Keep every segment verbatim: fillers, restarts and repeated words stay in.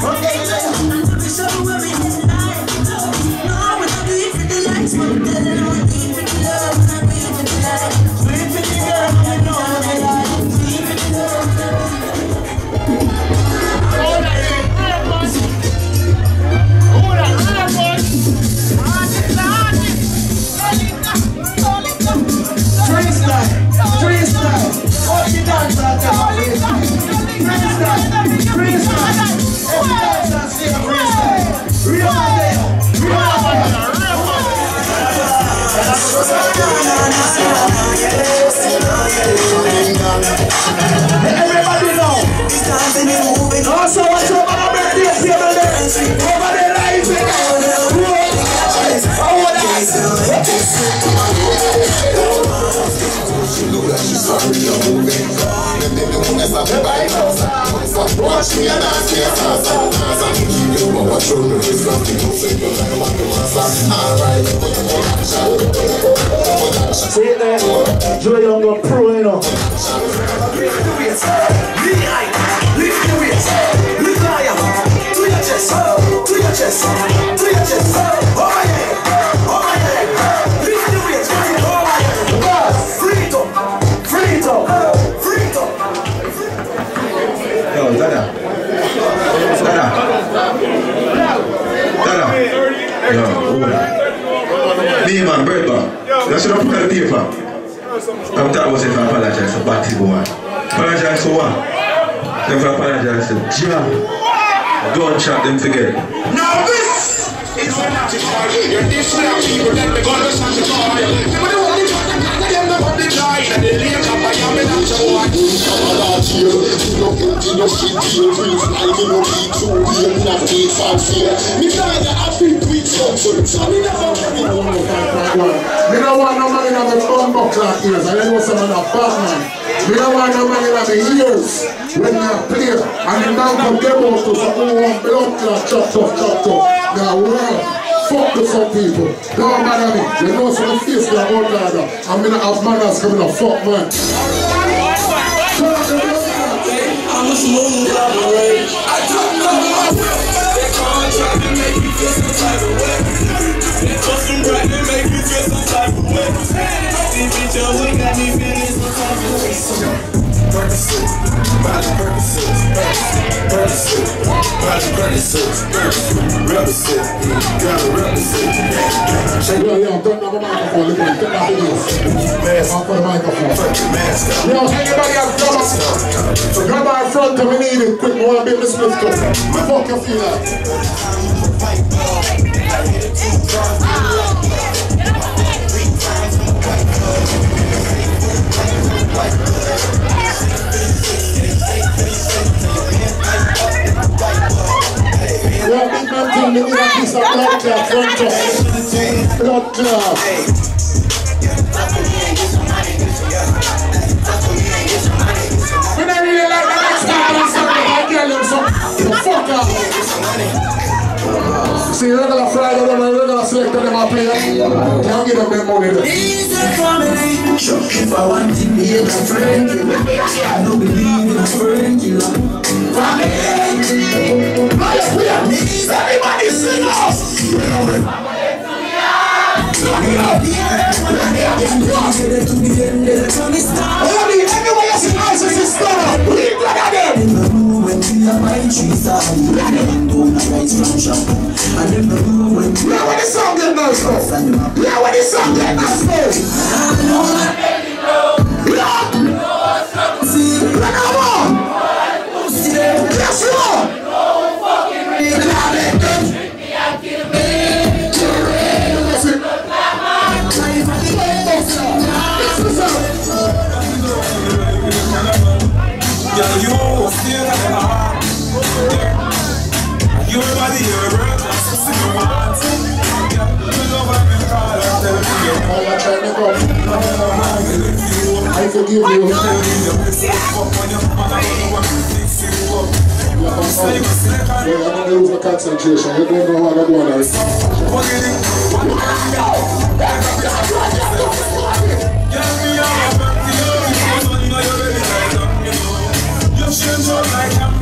Everybody know. Also, what's up on the birthday table there? Over the lights. Watch me and I see a see it there, Joe Young got pro, you know. Lift the weights, lift high, lift the weights, lift higher, to your chest, to your chest, to your chest, over here, over here, lift the weights, over here, free it up, free it up, free it up. Yo, Dada, Dada, Dada, yo, hold on. Me man, bird bar. That's what I'm putting the paper. I'm talking about if I apologize for bad people, man. Apologize for what? Then if I apologize to Jah, don't chat them together. Now this is an you're this way of people that they're gonna start to call. They were the only one that got them the public line. And they lay up I am in that show. I'm not here. You don't get in your shit here. Please, I don't know me too. We don't have to eat fancy. Me try to have to tweet some. So me never me don't want no man in the phone box like ears. I know someone of Batman. Me don't want no man in the ears when they play. And the man come demo to some who want blood clot, chop, chop, chop, chop. Now, well, fuck to some people. Don't matter me. They know some face they are all that. I'm gonna have manners coming to fuck man. I'm a smooth operator. I don't know my will. They contract to make you feel some type of way. They custom brand to make you feel some type of way. These bitches we got me feeling some type of way. Percocet, body Percocet, Percocet, body Percocet, represent, gotta represent. Yo, yo, turn down the microphone, look at me, turn down the news. Mask off the microphone. Yo, anybody have drama? Grab our front to me need it quick, I wanna be the Smith Cup. Fuck you feel like. Yeah, big man thing, they need a piece of blood clot, front up. Blood clot. We don't really like the next time and something, I tell them something. The fuck up. See, regular Friday, them regular selector, them are playing. Can't give them them money there. Easy family. Chuck if I want to be a friend. I don't believe in a friend. Family. Everybody sing us! Everybody sing us as a star! Leave like them! In the room when we are buying trees are and don't have rights from shop. And in the room when we are when the song get nice now! Yeah, when the song get nice now! See, like I'm on! Yes, you are! Yeah, you still got the heart. You everybody, you're a bird, that's the single one. Yeah, you know what I'm call her, tell me you're all I try to go. I forgive you. You're going to lose the concentration. You don't know how to go on there. Change your life.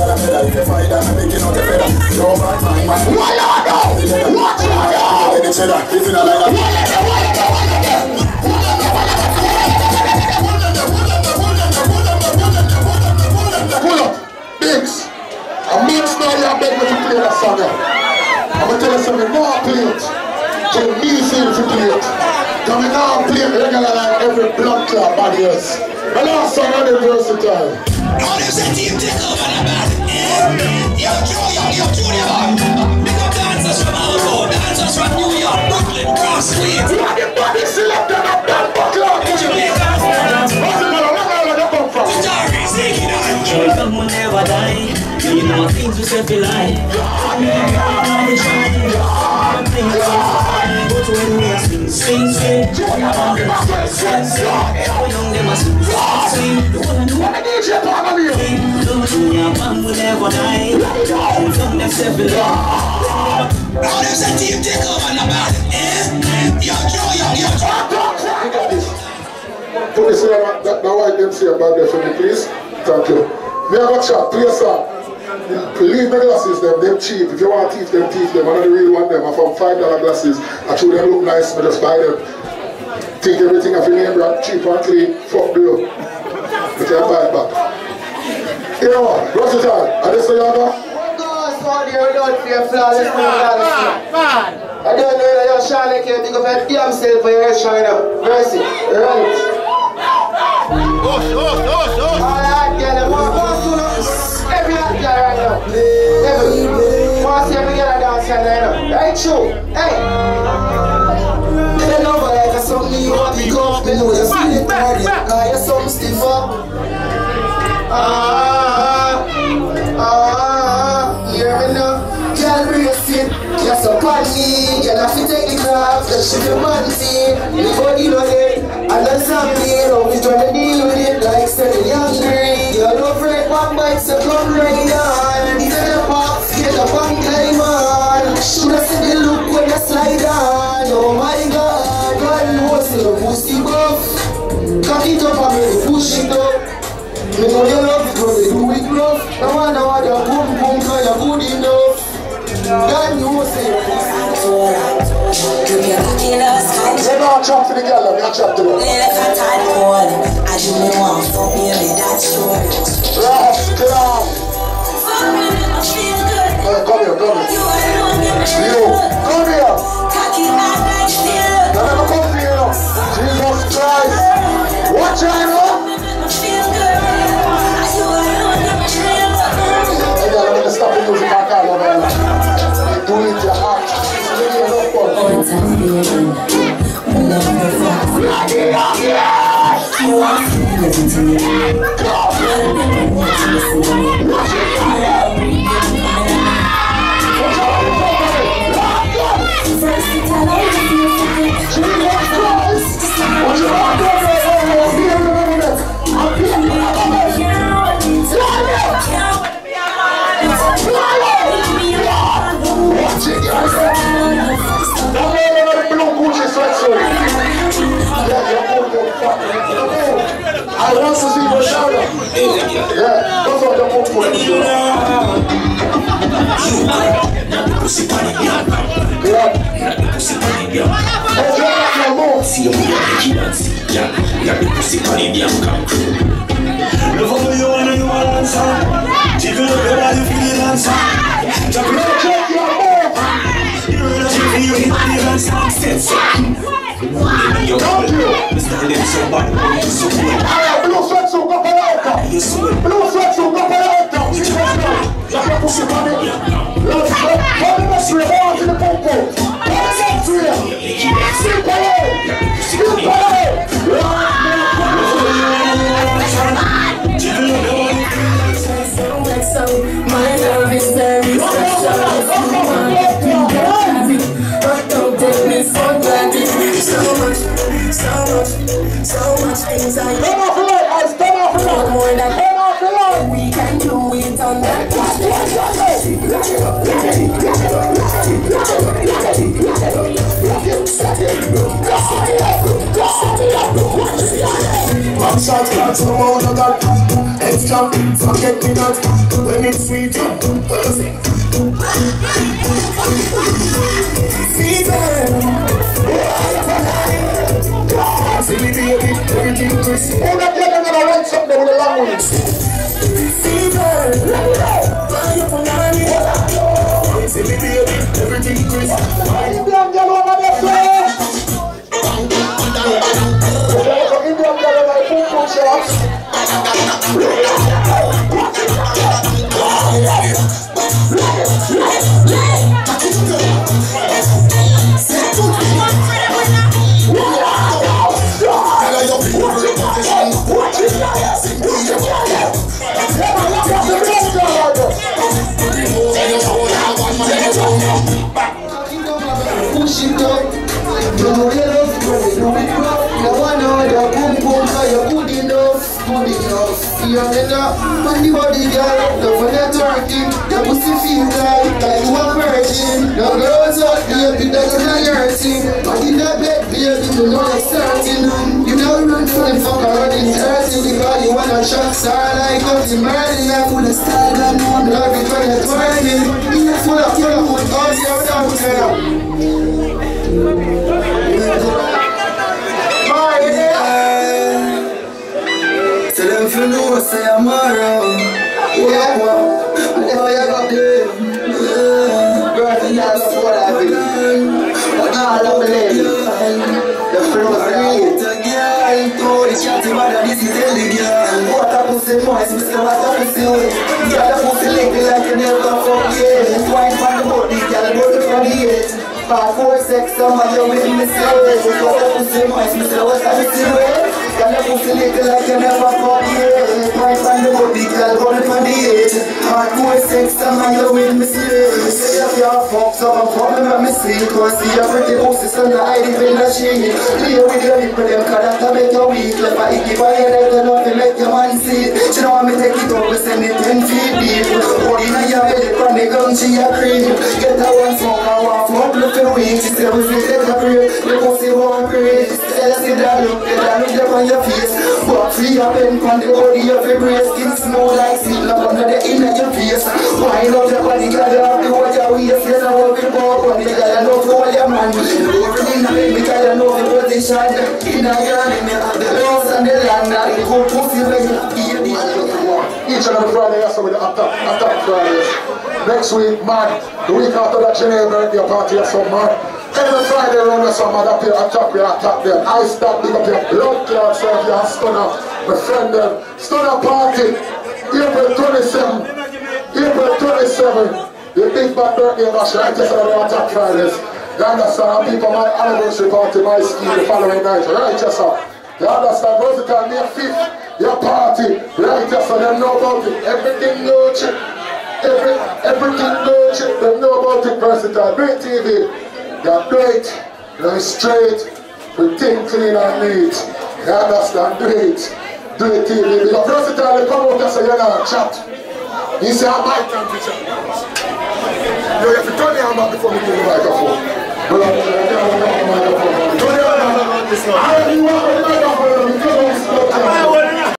that better. If you fight that, I'm making out the feather. No bad mind, man. What you do? What you do? Get the cheddar. If you not like that. Pull up, Biggs. A mix now you beg me to play that song. I'm gonna tell you something, no play it. Tell me say to play it. Come in now play it regular like every blood clot body else. The last song on the versatile. How does that team take over the band? Yo, Joe, yo, yo, Junior. Big up dancers from Alco, dancers from New York, Brooklyn, Cross Queens. You are the body selected of that buckler. What's the matter? Where do you come from? Stories, take it on. Come will never die. You know things we say for life. We try. Things we say. But when we are sing, sing, sing. We are sing, sing. We young them a sing, sing. What a D J partner here. Don't you know man will never die. Come them say for life. How does that team take over the band? Yo, Joe, yo, yo, Joe. You got this. Put this here, that white them say about there for me, please. Thank you. Me have a chat, play a song. Leave the glasses, them, them cheap. If you want to teach them, teach them. I don't really want them. I found five dollar glasses. I told them look nice, I just buy them. Think everything of your name brand, cheap and clean, fuck blue. You can buy it back. You know what? What's it on? Are this the younger? I don't feel flawless, man. I don't know that you're Sean like you think of your damn self for your head China. Mercy, right. Oh, oh, oh, oh. Alright, girl, I want to do every hot girl right now. Every. I want to see every girl dance right now. Right, true. Hey. They know like a something you want to go. They know you're feeling party. Cause you're something stiff up. Ah, ah, hear me now. Girl, brace it. You're so funny. Girl, I feel take the craft. That shit your man see. The body know it. And that's something. How we tryna deal with it. Like seven young green. You're no afraid one bite. So come right on. These are the pops. Get up and climb on. Should I see the look when I slide on? Oh my God. God knows your pussy buff. Cock it up and make push it up. Me know you love it when they do it rough. No one know what you boom boom cause you're good enough. God knows you're They don't chop to the girl, they don't chop to them. I do me want fuck me, that's true. Rough, get off. Hey, come here, come here. You, come here. Now never come here, no. Jesus Christ. Watch out, no. Stop the music back out of it. Do it your heart. It's really I want to see your shout out. Yeah, those are the most important. Pussy party, yeah. Pussy party, yeah. See you here, dance, yeah. Yeah, pussy party, yeah. Come through. Love how you wanna you wanna answer. Jiggle up your body, feel the dancer. Jump in the check, your move. You know that you hit the dance, set set. Don't you? Alright, blue sweatsuit, go for out. Blue sweatsuit, go for out. Like a pussy money. Let's go. What the next way? Go on to the pump pump. What the next way? Sleep away. Sleep away. My love is very special. But don't take me for granted. So much, so much, so much things I Turn off the light, guys. Turn off the light. more than Turn off the light. we can do it on that. I'm shot, can't see the moon, I got strong, forget me not. When it's sweet, fever. See me baby, everything crisp. Who that you're gonna write something with the long ones? Fever. Why you put on me? See me baby, everything crisp. Indian girl over there, sir. Indian girl over there, pum pum shots. Push it up, you know you love it when you do it rough. You wanna know the boom boom, so you're good enough, good enough. You're enough, when the body girl, love when you're twerking. Your pussy feel like, like you a virgin. No girls out there, be that you're not hurting. But in that bed, baby, you know you're certain. You never run for them fuck around in thirty. Because you wanna shot star like up to Merlin. You're full of style and one love it when you're twerking. You're full of your good all your down there. Tell them if you know, say I'm around. Yeah, well, whatever you got there. Girl, you know what I mean. But I love the lady. The flows right. The girl, oh, the chatty mother, this is the girl. What a pussy moist, Mister What a pussy wet. Girl, a pussy licky like you never forget. Wine from the body, girl, body from the head. Five, four, six, some of you with me say what a pussy moist, Mister What a pussy wet. Girl, a pussy licky like you never forget. Wine from the body, girl, body from the head. Five, four, six, some of you with me say. Say if you're fucked up, I'm fucking with me see. Cause see your pretty pussy, son, I hide it in the sheet. Play with your lip, them cause that make you weak. Left a icky by your head, you know to make your man see. She know want me take it over, send it ten feet deep. Hold in your belly, from the gun, she a cream. Get a one smoke, I want fuck, look for weak. She say, we say, take a break, the pussy won't break. Tell us, see that look, get that look up on your face. Walk free up and from the body of your brace. Skin smooth like silk, up under the inner your face. Wind up your body, girl, you have to watch your waist. Yes, I walk it up, but the girl, you know to hold your man. Everything I make me, girl, you know the position. In a girl, in the house and the land, and the whole pussy when you feel the each and every Friday, yes, with the attack, attack Fridays. Next week, man, the week after that, Geneva birthday party, yes, so man. Every Friday around the summer, that you attack, we attack them. I stop, big up your blood clot, so if you're stunner, my friend them. Stunner party, April twenty-seventh. April twenty-seventh. The big bad birthday bash, right, yes, on the attack Fridays. You understand? People, my anniversary party, my ski the following night, right, yes, sir. You understand? Versatile, May fifth, your party, right, yes, sir, they know about it. Everything no chip. Every, everything no chip, they know about it, Versatile. Great T V. You're great, you're straight, we think clean and neat. You understand? Do it. Do it, T V. Because Versatile, they come out and say, you're not chat. You say, I'm my time to chat. You have to turn your hand before we give the microphone. Well, I'm going to turn the microphone. Turn your hand. I don't want the microphone.